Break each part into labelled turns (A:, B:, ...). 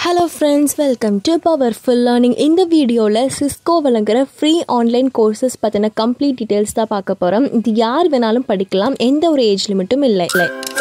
A: Hello friends, welcome to Powerful Learning. இந்த வீடியோல Cisco வழங்குற free online courses பத்தின complete details தான் பார்க்க போறோம். இது யார் வேணாலும் படிக்கலாம், எந்த ஒரு ஏஜ் லிமிட்டும் இல்லை.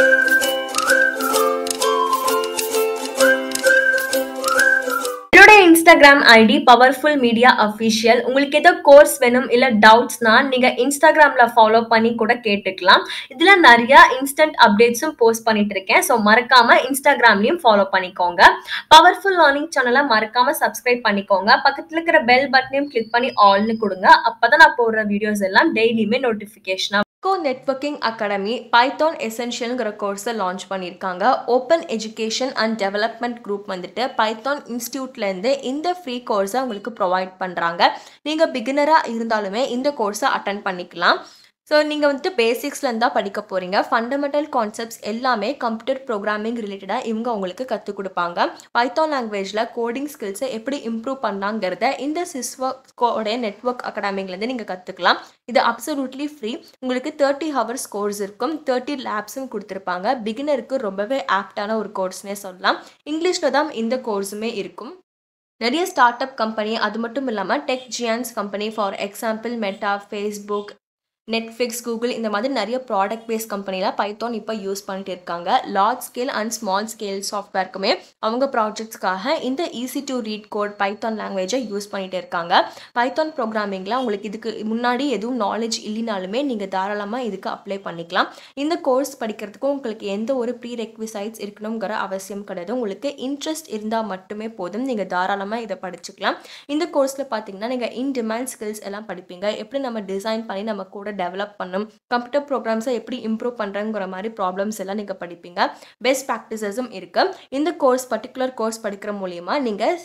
A: Instagram ID Powerful Media Official. உங்களுக்கு ஏதோ கோர்ஸ் வேணும் இல்ல டவுட்ஸ்னா நீங்க இன்ஸ்டாகிராம்ல ஃபாலோ பண்ணி கூட கேட்டுக்கலாம். இதுல நிறைய இன்ஸ்டன்ட் அப்டேட்ஸும் போஸ்ட் பண்ணிட்டு இருக்கேன். ஸோ மறக்காம இன்ஸ்டாகிராம்லயும் ஃபாலோ பண்ணிக்கோங்க. பவர்ஃபுல் லேர்னிங் சேனலை மறக்காம சப்ஸ்கிரைப் பண்ணிக்கோங்க. பக்கத்துல இருக்கிற பெல் பட்டனையும் கிளிக் பண்ணி ஆல்னு கொடுங்க. அப்பதான் நான் போடுற வீடியோஸ் எல்லாம் டெய்லியுமே நோட்டிபிகேஷனா. Cisco Networking Academy Python Essentialங்கிற கோர்ஸை லான்ச் பண்ணியிருக்காங்க. Open education and development group வந்துட்டு பைத்தான் இன்ஸ்டியூட்லேருந்து இந்த ஃப்ரீ கோர்ஸை உங்களுக்கு ப்ரொவைட் பண்ணுறாங்க. நீங்கள் பிகினராக இருந்தாலுமே இந்த கோர்ஸை அட்டன் பண்ணிக்கலாம். ஸோ நீங்கள் வந்துட்டு பேசிக்ஸ்லேருந்து தான் படிக்க போகிறீங்க. ஃபண்டமெண்டல் கான்செப்ட்ஸ் எல்லாமே கம்ப்யூட்டர் ப்ரோக்ராமிங் ரிலேட்டடாக இவங்க உங்களுக்கு கற்றுக் கொடுப்பாங்க. பைத்தான் லாங்குவேஜில் கோடிங் ஸ்கில்ஸை எப்படி இம்ப்ரூவ் பண்ணலாங்கிறத இந்த சிஸ்கோடைய நெட்வொர்க் அகாடமிலேருந்து நீங்கள் கற்றுக்கலாம். இது அப்சல்யூட்லி ஃப்ரீ. உங்களுக்கு 30 hours கோர்ஸ் இருக்கும். 30 லேப்ஸும் கொடுத்துருப்பாங்க. பிகினருக்கு ரொம்பவே ஆப்டான ஒரு கோர்ஸ்னே சொல்லலாம். இங்கிலீஷில் தான் இந்த கோர்ஸுமே இருக்கும். நிறைய ஸ்டார்ட் அப் கம்பெனி, அது மட்டும் இல்லாமல் tech giants company, for example Meta, Facebook, Netflix, Google, இந்த மாதிரி நிறைய ப்ராடக்ட் பேஸ்ட் கம்பெனியில் பைத்தான் இப்போ யூஸ் பண்ணிட்டு இருக்காங்க. Large scale and small scale சாஃப்ட்வேர்க்குமே அவங்க ப்ராஜெக்ட்ஸ்க்காக இந்த easy to read code Python லாங்குவேஜை யூஸ் பண்ணிட்டு இருக்காங்க. பைத்தான் ப்ரோக்ராமிங்கில் உங்களுக்கு இதுக்கு முன்னாடி எதுவும் நாலேஜ் இல்லைனாலுமே நீங்கள் தாராளமாக இதுக்கு அப்ளை பண்ணிக்கலாம். இந்த கோர்ஸ் படிக்கிறதுக்கும் உங்களுக்கு எந்த ஒரு ப்ரீ ரெக்விசைட்ஸ் இருக்கணுங்கிற அவசியம் கிடையாது. உங்களுக்கு இன்ட்ரெஸ்ட் இருந்தால் மட்டுமே போதும். நீங்கள் தாராளமாக இதை படிச்சுக்கலாம். இந்த கோர்ஸில் பார்த்தீங்கன்னா நீங்கள் இன் டிமாண்ட் ஸ்கில்ஸ் எல்லாம் படிப்பீங்க. எப்படி நம்ம டிசைன் பண்ணி நம்ம கூட டெவலப் பண்ணும், கம்ப்யூட்டர் ப்ரோக்ராம்ஸை எப்படி இம்ப்ரூவ் பண்ணுறங்கிற மாதிரி ப்ராப்ளம்ஸ் எல்லாம் நீங்கள் படிப்பீங்க. பெஸ்ட் ப்ராக்டிசஸும் இருக்குது. இந்த பர்டிகுலர் கோர்ஸ் படிக்கிற மூலிமா நீங்கள்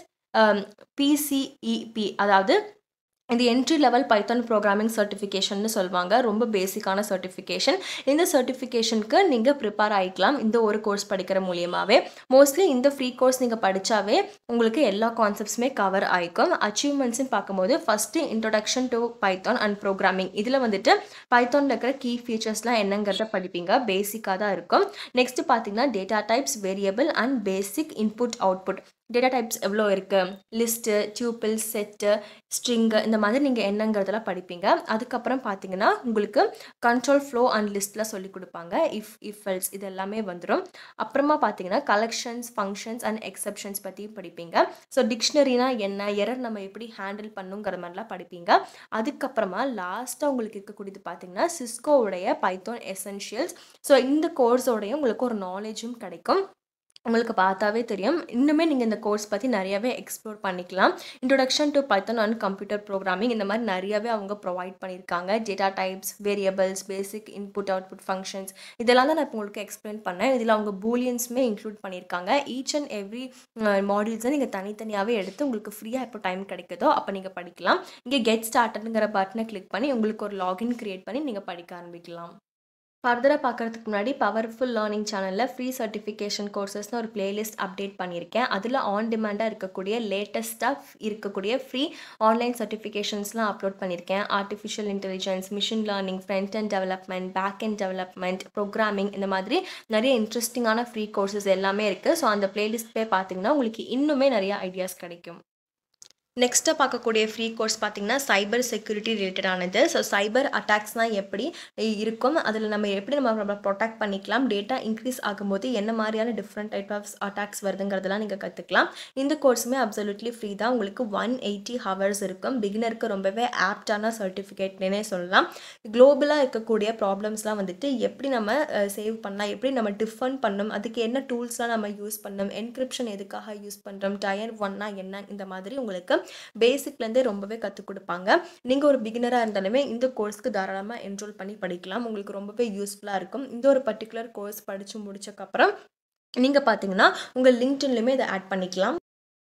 A: PCEP, அதாவது இது என்ட்ரி லெவல் பைத்தான் ப்ரோக்ராமிங் சர்டிஃபிகேஷன்னு சொல்லுவாங்க. ரொம்ப பேசிக்கான சர்டிஃபிகேஷன். இந்த சர்டிஃபிகேஷனுக்கு நீங்கள் ப்ரிப்பேர் ஆகிக்கலாம் இந்த ஒரு கோர்ஸ் படிக்கிற மூலியமாகவே. மோஸ்ட்லி இந்த ஃப்ரீ கோர்ஸ் நீங்கள் படித்தாவே உங்களுக்கு எல்லா கான்செப்ட்ஸுமே கவர் ஆகிக்கும். அச்சீவ்மெண்ட்ஸ்ன்னு பார்க்கும்போது first introduction to Python and programming, இதில் வந்துட்டு பைத்தானில் இருக்கிற கீ ஃபீச்சர்ஸ்லாம் என்னங்கிறத படிப்பீங்க. பேசிக்காக தான் இருக்கும். நெக்ஸ்ட்டு பார்த்தீங்கன்னா data types, variable and basic input output. Data types எவ்வளோ இருக்குது, லிஸ்ட்டு, டியூப்பிள், செட்டு, ஸ்ட்ரிங்கு, இந்த மாதிரி நீங்கள் என்னங்கிறதெல்லாம் படிப்பீங்க. அதுக்கப்புறம் பார்த்தீங்கன்னா உங்களுக்கு கண்ட்ரோல் ஃப்ளோ அண்ட் லிஸ்ட்லாம் சொல்லி கொடுப்பாங்க. இஃப் எல்ஸ் இது எல்லாமே வந்துடும். அப்புறமா பார்த்தீங்கன்னா கலெக்ஷன்ஸ், ஃபங்க்ஷன்ஸ் அண்ட் எக்ஸப்ஷன்ஸ் பற்றியும் படிப்பீங்க. ஸோ டிக்ஷனரினா என்ன, எரர் நம்ம எப்படி ஹேண்டில் பண்ணுங்கிற மாதிரிலாம் படிப்பீங்க. அதுக்கப்புறமா லாஸ்ட்டாக உங்களுக்கு இருக்கக்கூடியது பார்த்தீங்கன்னா சிஸ்கோவுடைய பைத்தான் எசென்ஷியல்ஸ். ஸோ இந்த கோர்ஸோடைய உங்களுக்கு ஒரு நாலேஜும் கிடைக்கும். உங்களுக்கு பார்த்தாவே தெரியும். இன்னுமே நீங்கள் இந்த கோர்ஸ் பற்றி நிறையாவே எக்ஸ்ப்ளோர் பண்ணிக்கலாம். Introduction to Python and computer programming, இந்த மாதிரி நிறையாவே அவங்க ப்ரொவைட் பண்ணியிருக்காங்க. Data types, variables, basic input output functions, இதெல்லாம் தான் நான் இப்போ உங்களுக்கு எக்ஸ்பிளைன் பண்ணேன். இதில் அவங்க பூலியன்ஸுமே இன்க்ளூட் பண்ணியிருக்காங்க. ஈச் அண்ட் எவ்ரி மாடியூல்ஸை நீங்கள் தனித்தனியாகவே எடுத்து உங்களுக்கு ஃப்ரீயாக எப்போ டைம் கிடைக்குதோ அப்போ நீங்கள் படிக்கலாம். இங்கே கெட் ஸ்டார்டட்ங்கிற பட்டனை கிளிக் பண்ணி உங்களுக்கு ஒரு லாகின் க்ரியேட் பண்ணி நீங்கள் படிக்க ஆரம்பிக்கலாம். ஃபர்தராக பார்க்குறதுக்கு முன்னாடி பவர்ஃபுல் லேர்னிங் சேனலில் ஃப்ரீ சர்டிஃபிகேஷன் கோர்சஸ்னு ஒரு பிளேலிஸ்ட் அப்டேட் பண்ணியிருக்கேன். அதில் ஆன் டிமாண்டாக இருக்கக்கூடிய லேட்டஸ்ட்டாக இருக்கக்கூடிய ஃப்ரீ ஆன்லைன் சர்டிஃபிகேஷன்ஸ்லாம் அப்லோட் பண்ணியிருக்கேன். Artificial intelligence, machine learning, front and development, back and development, programming, இந்த மாதிரி நிறைய இன்ட்ரெஸ்டிங்கான ஃப்ரீ கோர்சஸ் எல்லாமே இருக்குது. ஸோ அந்த பிளேலிஸ்ட் போய் பார்த்தீங்கன்னா உங்களுக்கு இன்னுமே நிறைய ஐடியாஸ் கிடைக்கும். நெக்ஸ்ட்டாக பார்க்கக்கூடிய ஃப்ரீ கோர்ஸ் பார்த்திங்கன்னா சைபர் செக்யூரிட்டி ரிலேட்டடானது. ஸோ சைபர் அட்டாக்ஸ்னால் எப்படி இருக்கும், அதில் நம்ம ப்ரொடெக்ட் பண்ணிக்கலாம், டேட்டா இன்க்ரீஸ் ஆகும்போது என்ன மாதிரியான டிஃப்ரெண்ட் டைப் ஆஃப் அட்டாக்ஸ் வருதுங்கிறதெல்லாம் நீங்கள் கற்றுக்கலாம். இந்த கோர்ஸுமே அப்சல்யூட்லி ஃப்ரீ தான். உங்களுக்கு 180 hours இருக்கும். பிகினருக்கு ரொம்பவே ஆப்டான சர்டிஃபிகேட்னே சொல்லலாம். குளோபலாக இருக்கக்கூடிய ப்ராப்ளம்ஸ்லாம் வந்துட்டு எப்படி நம்ம சேவ் பண்ணலாம், எப்படி நம்ம டிஃபன் பண்ணணும், அதுக்கு என்ன டூல்ஸ்லாம் நம்ம யூஸ் பண்ணணும், என்கிரிப்ஷன் எதுக்காக யூஸ் பண்ணுறோம், டயர் 1னா என்ன, இந்த மாதிரி உங்களுக்கு பேசிக்லேருந்தே ரொம்பவே கற்றுக் கொடுப்பாங்க. நீங்கள் ஒரு பிகினராக இருந்தாலுமே இந்த கோர்ஸ்க்கு தாராளமாக என்ரோல் பண்ணி படிக்கலாம். உங்களுக்கு ரொம்பவே யூஸ்ஃபுல்லாக இருக்கும். இந்த ஒரு பர்டிகுலர் கோர்ஸ் படித்து முடிச்சக்கப்புறம் நீங்கள் பார்த்தீங்கன்னா உங்கள் லிங்க்டின்லையுமே இதை ஆட் பண்ணிக்கலாம்.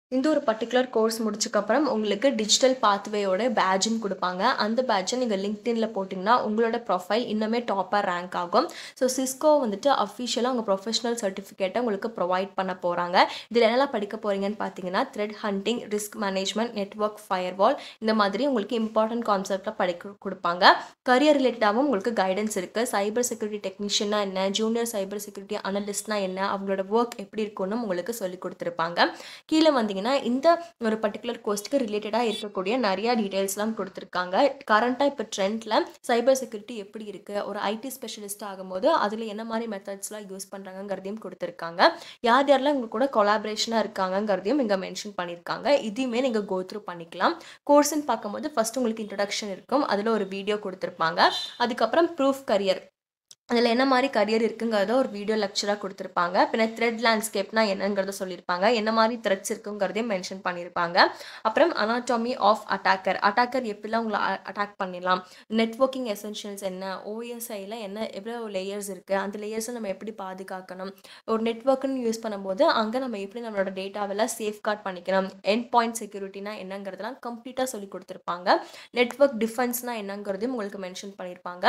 A: இந்த ஒரு பர்டிகுலர் கோர்ஸ் முடிச்சக்கப்புறம் உங்களுக்கு டிஜிட்டல் பாத்வேயோட பேட்ஜும் கொடுப்பாங்க. அந்த பேட்சை நீங்கள் லிங்க்டின்ல போட்டிங்கன்னா உங்களோட ப்ரொஃபைல் இன்னுமே டாப்பாக ரேங்க் ஆகும். ஸோ சிஸ்கோ வந்துட்டு அஃபிஷியலாக உங்கள் ப்ரொஃபஷனல் சர்டிஃபிகேட்டை உங்களுக்கு ப்ரொவைட் பண்ண போகிறாங்க. இதில் என்னெல்லாம் படிக்க போகிறீங்கன்னு பார்த்தீங்கன்னா threat hunting, risk management, network firewall, இந்த மாதிரி உங்களுக்கு இம்பார்ட்டன்ட் கான்செப்டில் கொடுப்பாங்க. கரியர் ரிலேட்டடாகவும் உங்களுக்கு கைடன்ஸ் இருக்குது. சைபர் செக்யூரிட்டி டெக்னீஷியனா என்ன, ஜூனியர் சைபர் செக்யூரிட்டி அனலிஸ்ட்னா என்ன, அவங்களோட ஒர்க் எப்படி இருக்குன்னு உங்களுக்கு சொல்லி கொடுத்துருப்பாங்க. கீழே வந்தீங்கன்னா இந்த ஒரு பர்டிகுலர் கோர்ஸ்க்கு ரிலேட்டடாக இருக்கக்கூடிய நிறையா டீட்டெயில்ஸ்லாம் கொடுத்துருக்காங்க. கரண்ட்டாக இப்போ ட்ரெண்டில் சைபர் செக்யூரிட்டி எப்படி இருக்குது, ஒரு ஐடி ஸ்பெஷலிஸ்ட் ஆகும்போது அதில் என்ன மாதிரி மெத்தட்ஸ்லாம் யூஸ் பண்ணுறாங்கங்கிறதையும் கொடுத்துருக்காங்க. யார் யாரெல்லாம் உங்க கூட கொலாபரேஷனாக இருக்காங்கங்கிறதையும் இங்கே மென்ஷன் பண்ணியிருக்காங்க. இதையுமே நீங்கள் கோ த்ரூ பண்ணிக்கலாம். கோர்ஸ்ன்னு பார்க்கும்போது ஃபஸ்ட்டு உங்களுக்கு இன்ட்ரடக்ஷன் இருக்கும், அதில் ஒரு வீடியோ கொடுத்துருப்பாங்க. அதுக்கப்புறம் ப்ரூஃப் கரியர், அதில் என்ன மாதிரி கரியர் இருக்குங்கிறத ஒரு வீடியோ லெக்சராக கொடுத்துருப்பாங்க. பின்ன த்ரெட் லேண்ட்ஸ்கேப்னா என்னங்கிறத சொல்லியிருப்பாங்க, என்ன மாதிரி த்ரெட்ஸ் இருக்குங்கிறதையும் மென்ஷன் பண்ணியிருப்பாங்க. அப்புறம் அனாட்டமி ஆஃப் அட்டாக்கர், அட்டாக்கர் எப்படிலாம் உங்களை அட்டாக் பண்ணிடலாம், நெட்வொர்க்கிங் எசென்ஷியல்ஸ் என்ன, ஓஎஸ்ஐயில் என்ன எவ்வளோ லேயர்ஸ் இருக்குது, அந்த லேயர்ஸை நம்ம எப்படி பாதுகாக்கணும், ஒரு நெட்வொர்க்குன்னு யூஸ் பண்ணும்போது அங்கே நம்ம எப்படி நம்மளோட டேட்டாவெல்லாம் சேஃப்கார்ட் பண்ணிக்கணும், எண்ட் பாயிண்ட் செக்யூரிட்டினா என்னங்கிறதெல்லாம் கம்ப்ளீட்டாக சொல்லி கொடுத்துருப்பாங்க. நெட்வொர்க் டிஃபென்ஸ்னால் என்னங்கிறதையும் உங்களுக்கு மென்ஷன் பண்ணியிருப்பாங்க.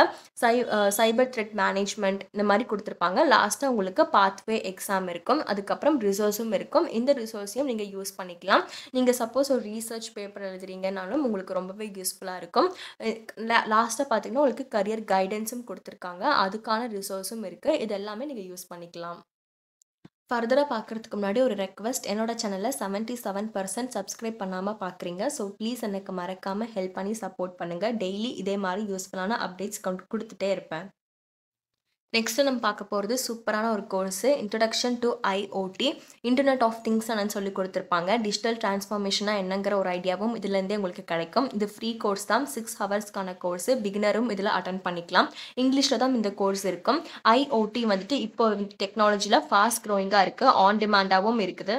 A: சைபர் த்ரெட் மேனேஜ்மெண்ட் இந்த மாதிரி கொடுத்துருப்பாங்க. லாஸ்ட்டாக உங்களுக்கு பாத்வே எக்ஸாம் இருக்கும், அதுக்கப்புறம் ரிசோர்ஸும் இருக்கும். இந்த ரிசோர்ஸையும் நீங்கள் யூஸ் பண்ணிக்கலாம். நீங்கள் சப்போஸ் ஒரு ரீசர்ச் பேப்பர் எழுதுறீங்கனாலும் உங்களுக்கு ரொம்பவே யூஸ்ஃபுல்லாக இருக்கும். லாஸ்ட்டாக பார்த்தீங்கன்னா உங்களுக்கு கரியர் கைடன்ஸும் கொடுத்துருக்காங்க, அதுக்கான ரிசோர்ஸும் இருக்குது. இது எல்லாமே நீங்கள் யூஸ் பண்ணிக்கலாம். ஃபர்தராக பார்க்குறதுக்கு முன்னாடி ஒரு ரெக்வஸ்ட், என்னோட சேனலில் 77% சப்ஸ்கிரைப் பண்ணாமல் பார்க்குறீங்க. ஸோ ப்ளீஸ் எனக்கு மறக்காமல் ஹெல்ப் பண்ணி சப்போர்ட் பண்ணுங்கள். டெய்லி இதே மாதிரி யூஸ்ஃபுல்லான அப்டேட்ஸ் கொடுத்துட்டே இருப்பேன். நெக்ஸ்ட்டு நம்ம பார்க்க போகிறது சூப்பரான ஒரு course, introduction to IoT, internet of things என்னன்னு சொல்லி கொடுத்துருப்பாங்க. டிஜிட்டல் டிரான்ஸ்ஃபார்மேஷனாக என்னங்கிற ஒரு ஐடியாவும் இதுலேருந்தே உங்களுக்கு கிடைக்கும். இது ஃப்ரீ கோர்ஸ் தான், 6 ஹவர்ஸ்க்கான கோர்ஸு. பிகினரும் இதில் அட்டன் பண்ணிக்கலாம். இங்கிலீஷில் தான் இந்த கோர்ஸ் இருக்கும். ஐஓடி வந்துட்டு இப்போ டெக்னாலஜியில் ஃபாஸ்ட் க்ரோயிங்காக இருக்குது, ஆன் டிமாண்டாகவும் இருக்குது.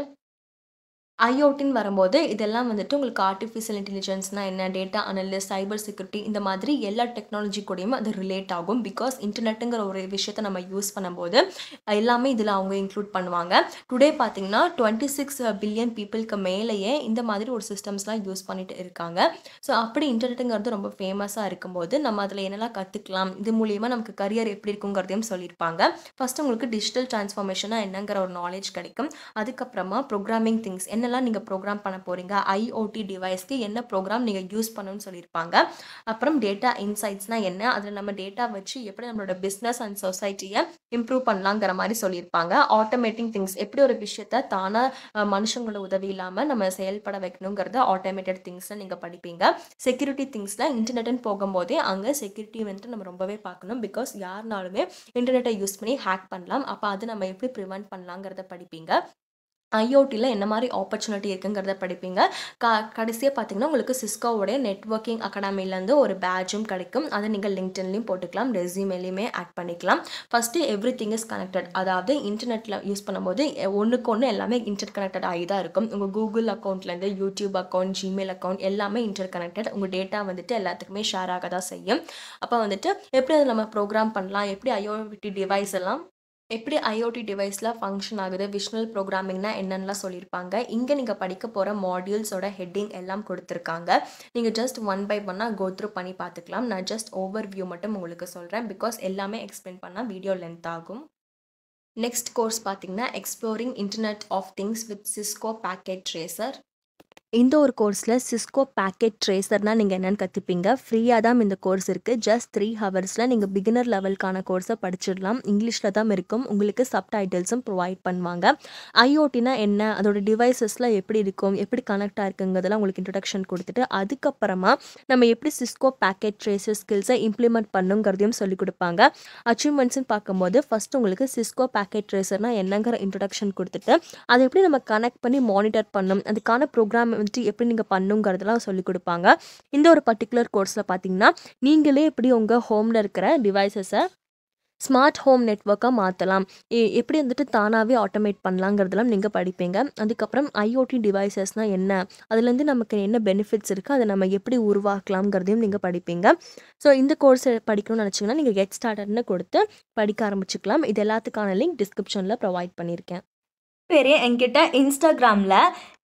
A: ஐஓடின்னு வரும்போது இதெல்லாம் வந்துட்டு உங்களுக்கு ஆர்டிஃபிஷியல் இன்டெலிஜென்ஸ்னால் என்ன, டேட்டா அனலிஸ்ட், சைபர் செக்யூரிட்டி, இந்த மாதிரி எல்லா டெக்னாலஜி கூடயும் அது ரிலேட் ஆகும். பிகாஸ் இன்டர்நெட்டுங்கிற ஒரு விஷயத்தை நம்ம யூஸ் பண்ணும்போது எல்லாமே இதில் அவங்க இன்க்ளூட் பண்ணுவாங்க. டுடே பார்த்தீங்கன்னா 26 பில்லியன் பீப்புளுக்கு மேலேயே இந்த மாதிரி ஒரு சிஸ்டம்ஸ்லாம் யூஸ் பண்ணிட்டு இருக்காங்க. ஸோ அப்படி இன்டர்நெட்டுங்கிறது ரொம்ப ஃபேமஸாக இருக்கும்போது நம்ம அதில் என்னெல்லாம் கற்றுக்கலாம், இது மூலியமாக நமக்கு கரியர் எப்படி இருக்குங்கிறதையும் சொல்லியிருப்பாங்க. ஃபஸ்ட்டு உங்களுக்கு டிஜிட்டல் டிரான்ஸ்ஃபார்மேஷனாக என்னங்கிற ஒரு நாலேஜ் கிடைக்கும். அதுக்கப்புறமா ப்ரோக்ராமிங் திங்ஸ் என்னெல்லாம் நீங்கள் ப்ரோக்ராம் பண்ண போகிறீங்க, ஐஓடி டிவைஸ்க்கு என்ன ப்ரோக்ராம் நீங்கள் யூஸ் பண்ணணும்னு சொல்லியிருப்பாங்க. அப்புறம் டேட்டா இன்சைட்ஸ்னால் என்ன, அதில் நம்ம டேட்டா வச்சு எப்படி நம்மளோட பிஸ்னஸ் அண்ட் சொசைட்டியை இம்ப்ரூவ் பண்ணலாங்கிற மாதிரி சொல்லியிருப்பாங்க. ஆட்டோமேட்டிங் திங்ஸ், எப்படி ஒரு விஷயத்தை தானாக மனுஷங்களோட உதவி இல்லாமல் நம்ம செயல்பட வைக்கணுங்கிறத ஆட்டோமேட்டட் திங்ஸில் நீங்கள் படிப்பீங்க. செக்யூரிட்டி திங்ஸில் இன்டர்நெட்டுன்னு போகும்போதே அங்கே செக்யூரிட்டி வந்துட்டு நம்ம ரொம்பவே பார்க்கணும். பிகாஸ் யாருனாலுமே இன்டர்நெட்டை யூஸ் பண்ணி ஹேக் பண்ணலாம். அப்போ அது நம்ம எப்படி ப்ரிவென்ட் பண்ணலாங்கிறத படிப்பீங்க. ஐஓடியில் என்ன மாதிரி ஆப்பர்ச்சுனிட்டி இருக்குங்கிறத படிப்பீங்க. கடைசியாக பார்த்தீங்கன்னா உங்களுக்கு சிஸ்கோவுடைய நெட்வொர்க்கிங் அகாடமிலேருந்து ஒரு பேட்சும் கிடைக்கும். அதை நீங்கள் லிங்க்டின்லையும் போட்டுக்கலாம், ரெஸ்யூமேலையுமே ஆட் பண்ணிக்கலாம். First every thing is connected, அதாவது இன்டர்நெட்டில் யூஸ் பண்ணும்போது ஒன்றுக்கு ஒன்று எல்லாமே இன்டர் கனெக்டட் ஆகி தான் இருக்கும். உங்கள் கூகுள் அக்கௌண்ட்லேருந்து யூடியூப் அக்கௌண்ட், ஜிமெயில் அக்கௌண்ட் எல்லாமே இன்டர் கனெக்டட். உங்கள் டேட்டா வந்துட்டு எல்லாத்துக்குமே ஷேர் ஆக தான் செய்யும். அப்போ வந்துட்டு எப்படி அதை நம்ம ப்ரோக்ராம் பண்ணலாம், எப்படி ஐஓடி டிவைஸ் எல்லாம் எப்படி ஐஓடி டிவைஸில் ஃபங்க்ஷன் ஆகுது, விஷுவல் ப்ரோக்ராமிங்னா என்னென்னலாம் சொல்லியிருப்பாங்க. இங்கே நீங்கள் படிக்க போகிற மாடியூல்ஸோட ஹெட்டிங் எல்லாம் கொடுத்துருக்காங்க. நீங்கள் ஜஸ்ட் ஒன் பை ஒன்னாக கோ த்ரூ பண்ணி பார்த்துக்கலாம். நான் ஜஸ்ட் ஓவர் வியூ மட்டும் உங்களுக்கு சொல்கிறேன், பிகாஸ் எல்லாமே எக்ஸ்பிளைன் பண்ணால் வீடியோ லென்த் ஆகும். நெக்ஸ்ட் கோர்ஸ் பார்த்தீங்கன்னா exploring internet of things with Cisco packet tracer. இந்த ஒரு கோர்ஸில் சிஸ்கோ பேக்கெட் ட்ரேசர்னால் நீங்கள் என்னென்னு கற்றுப்பீங்க. ஃப்ரீயாக தான் இந்த கோர்ஸ் இருக்குது. ஜஸ்ட் 3 ஹவர்ஸில் நீங்கள் பிகினர் லெவலுக்கான கோர்ஸை படிச்சிடலாம். இங்கிலீஷில் தான் இருக்கும், உங்களுக்கு சப்டைட்டில்ஸும் ப்ரொவைட் பண்ணுவாங்க. ஐஓடினா என்ன, அதோட டிவைசஸில் எப்படி இருக்கும், எப்படி கனெக்டாக இருக்குங்கிறதெல்லாம் உங்களுக்கு இன்ட்ரடக்ஷன் கொடுத்துட்டு அதுக்கப்புறமா நம்ம எப்படி சிஸ்கோ பேக்கெட் ட்ரேசர் ஸ்கில்ஸை இம்ப்ளிமெண்ட் பண்ணுங்கிறதையும் சொல்லிக் கொடுப்பாங்க. அச்சீவ்மெண்ட்ஸ்ன்னு பார்க்கும்போது ஃபஸ்ட்டு உங்களுக்கு சிஸ்கோ பேக்கெட் ட்ரேசர்னால் என்னங்கிற இன்ட்ரடக்ஷன் கொடுத்துட்டு அதை எப்படி நம்ம கனெக்ட் பண்ணி மானிட்டர் பண்ணணும், அதுக்கான ப்ரோக்ராம் வந்துட்டு எப்படி நீங்கள் பண்ணுங்கிறதெல்லாம் சொல்லிக் கொடுப்பாங்க. இந்த ஒரு பர்டிகுலர் கோர்ஸில் பார்த்தீங்கன்னா நீங்களே எப்படி உங்கள் ஹோமில் இருக்கிற டிவைசஸை ஸ்மார்ட் ஹோம் நெட்வொர்க்காக மாற்றலாம், எப்படி வந்துட்டு தானாகவே ஆட்டோமேட் பண்ணலாங்கிறதெல்லாம் நீங்கள் படிப்பீங்க. அதுக்கப்புறம் ஐஓடி டிவைசஸ்னால் என்ன, அதுலேருந்து நமக்கு என்ன பெனிஃபிட்ஸ் இருக்குது, அதை நம்ம எப்படி உருவாக்கலாம்ங்கிறதையும் நீங்கள் படிப்பீங்க. ஸோ இந்த கோர்ஸ் படிக்கணும்னு நினச்சிங்கன்னா நீங்கள் கெட் ஸ்டார்டர்னு கொடுத்து படிக்க ஆரம்பிச்சுக்கலாம். இது எல்லாத்துக்கான லிங்க் டிஸ்கிரிப்ஷனில் ப்ரொவைட் பண்ணியிருக்கேன்.
B: பேரே என்கிட்ட இன்ஸ்டாகிராமில்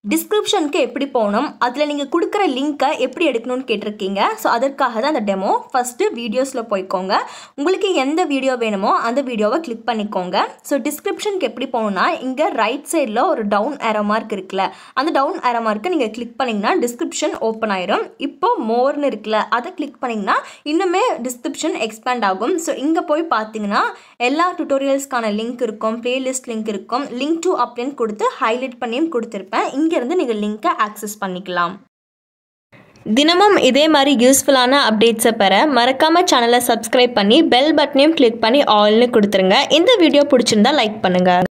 A: டிஸ்கிரிப்ஷனுக்கு எப்படி போகணும், அதில் நீங்கள் கொடுக்குற லிங்க்கை எப்படி எடுக்கணும்னு கேட்டிருக்கீங்க. ஸோ அதற்காக தான் அந்த டெமோ. ஃபஸ்ட்டு வீடியோஸில் போய்க்கோங்க. உங்களுக்கு எந்த வீடியோ வேணுமோ அந்த வீடியோவை கிளிக் பண்ணிக்கோங்க. ஸோ டிஸ்கிரிப்ஷனுக்கு எப்படி போகணுன்னா, இங்கே ரைட் சைடில் ஒரு டவுன் ஏரோ மார்க் இருக்குல்ல, அந்த டவுன் ஏரோ மார்க்கை நீங்கள் கிளிக் பண்ணிங்கன்னா டிஸ்கிரிப்ஷன் ஓப்பன் ஆயிரும். இப்போ மோர்னு இருக்குல்ல, அதை கிளிக் பண்ணிங்கன்னா இன்னுமே டிஸ்கிரிப்ஷன் எக்ஸ்பேண்ட் ஆகும். ஸோ இங்கே போய் பார்த்தீங்கன்னா எல்லா டுட்டோரியல்ஸ்க்கான லிங்க் இருக்கும், பிளேலிஸ்ட் லிங்க் இருக்கும், லிங்க் டு அப்படின்னு கொடுத்து ஹைலைட் பண்ணியும் கொடுத்துருப்பேன். இங்கேருந்து நீங்கள் லிங்க்கை ஆக்சஸ் பண்ணிக்கலாம். தினமும் இதே மாதிரி யூஸ்ஃபுல்லான அப்டேட்ஸை பெற மறக்காமல் சேனலை சப்ஸ்கிரைப் பண்ணி பெல் பட்டனையும் கிளிக் பண்ணி ஆல்னு கொடுத்துருங்க. இந்த வீடியோ பிடிச்சிருந்தா லைக் பண்ணுங்கள்.